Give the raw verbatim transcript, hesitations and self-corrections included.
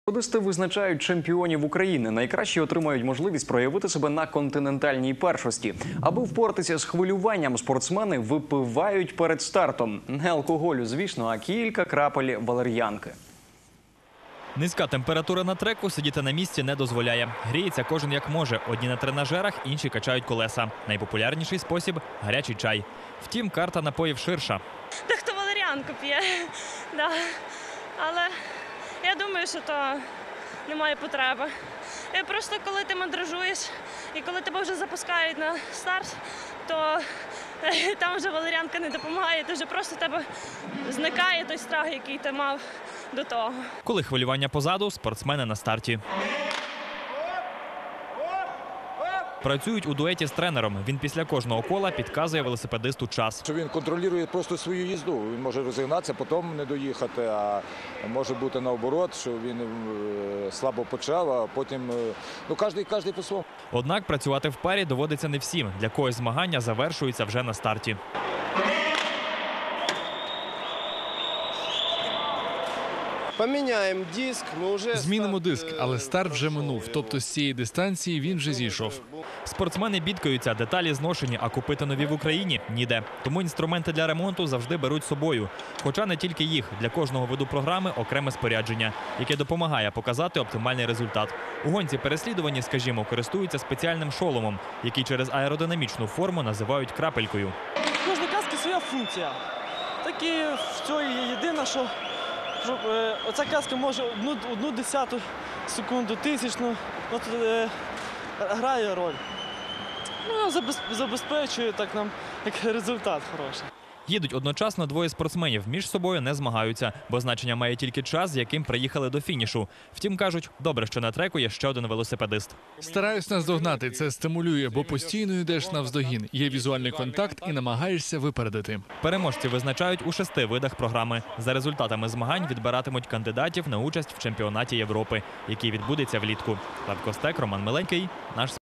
Велосипедисти визначають чемпіонів України. Найкращі отримають можливість проявити себе на континентальній першості. Аби впоратися з хвилюванням, спортсмени випивають перед стартом. Не алкоголю, звісно, а кілька крапель валер'янки. Низька температура на треку, сидіти на місці не дозволяє. Гріється кожен як може. Одні на тренажерах, інші качають колеса. Найпопулярніший спосіб – гарячий чай. Втім, карта напоїв ширша. Дехто валер'янку п'є, да. Але я думаю, що то немає потреби. І просто коли ти мандражуєш і коли тебе вже запускають на старт, то там вже валер'янка не допомагає, то вже просто в тебе зникає той страх, який ти мав до того. Коли хвилювання позаду, спортсмени на старті. Працюють у дуеті з тренером. Він після кожного кола підказує велосипедисту час. Він контролює просто свою їзду. Він може розігнатися, потім не доїхати, а може бути наоборот, що він слабо почав, а потім, ну, кожен, кожен по-своєму. Однак працювати в парі доводиться не всім. Для когось змагання завершуються вже на старті. Поміняємо диск, ми вже... Змінимо диск, але старт вже минув, тобто з цієї дистанції він вже зійшов. Спортсмени бідкаються, деталі зношені, а купити нові в Україні – ніде. Тому інструменти для ремонту завжди беруть з собою. Хоча не тільки їх, для кожного виду програми окреме спорядження, яке допомагає показати оптимальний результат. У гонці переслідувані, скажімо, користуються спеціальним шоломом, який через аеродинамічну форму називають крапелькою. Кожна каска своя функція. Так і в цьому єдине, що Щоб, е, оця каска може одну, одну десяту секунду, тисячну, от, е, грає роль. Ну, забез, забезпечує так нам як результат хороший. Їдуть одночасно двоє спортсменів, між собою не змагаються, бо значення має тільки час, з яким приїхали до фінішу. Втім, кажуть, добре, що на треку є ще один велосипедист. Стараюсь наздогнати, це стимулює, бо постійно йдеш навздогін. Є візуальний контакт і намагаєшся випередити. Переможці визначають у шести видах програми. За результатами змагань відбиратимуть кандидатів на участь в чемпіонаті Європи, який відбудеться влітку. Слав Костек, Роман Миленький, наш